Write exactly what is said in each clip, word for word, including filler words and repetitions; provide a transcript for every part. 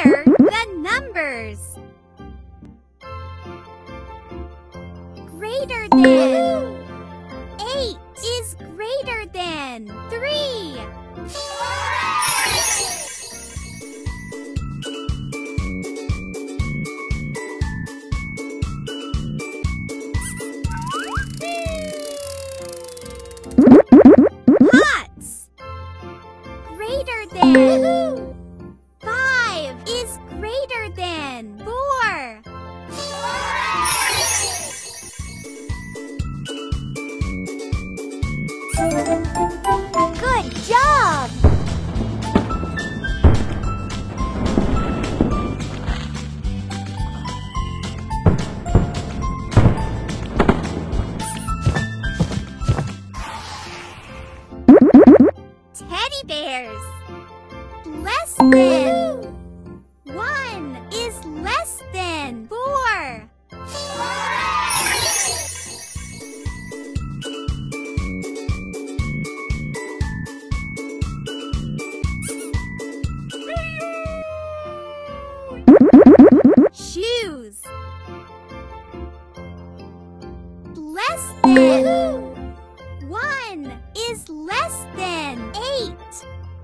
Compare the numbers. Greater than. Eight is greater than three. Pots. Greater than. Five is greater than four. Good job! Teddy bears. Less than. One is less than four. Shoes. Less than. One is less than eight.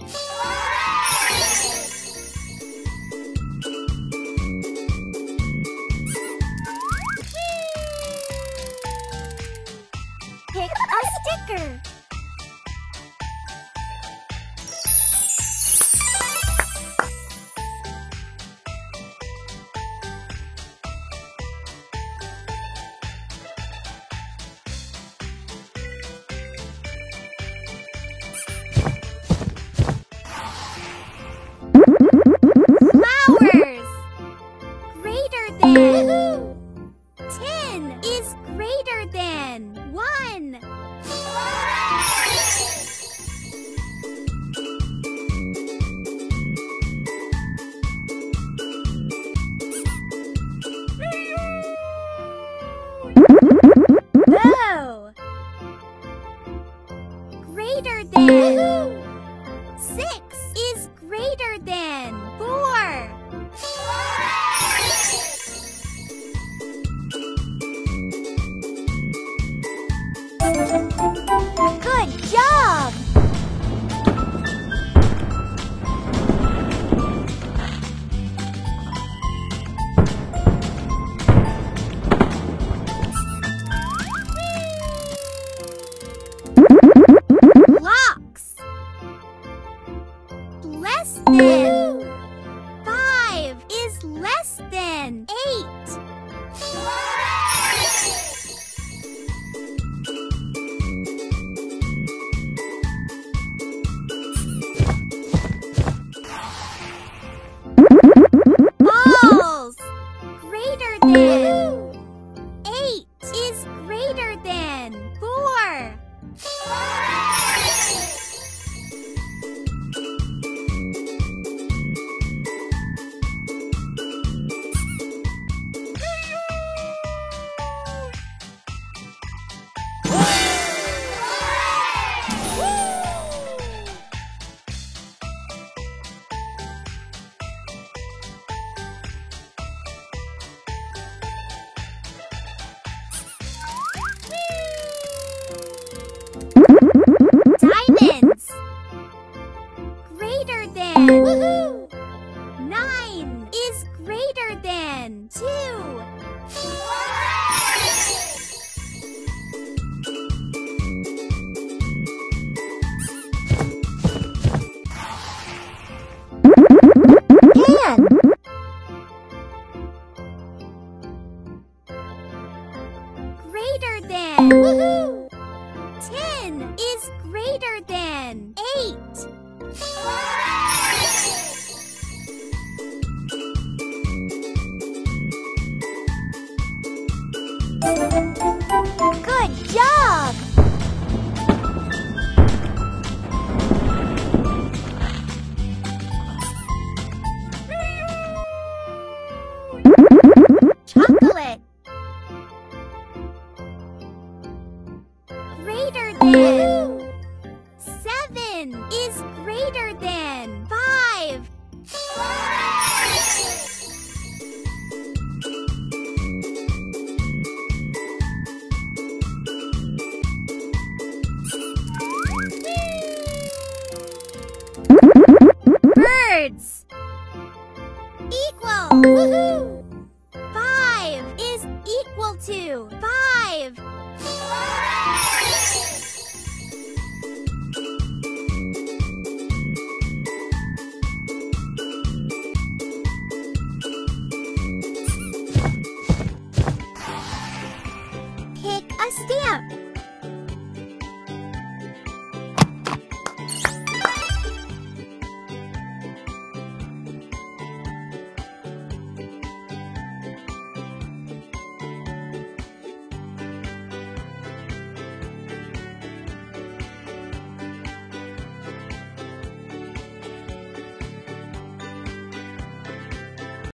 Pick a sticker. Flowers. Greater than. Ten is greater than one. Bow. Greater than. Six is greater than four. Good job! Blocks. Less than. Five is less than eight. Balls. Greater than. Eight is greater than four. Diamonds. Greater than. Woohoo! Nine is greater than two. Ten. Greater than. Woohoo! Ten is greater than eight. Ten.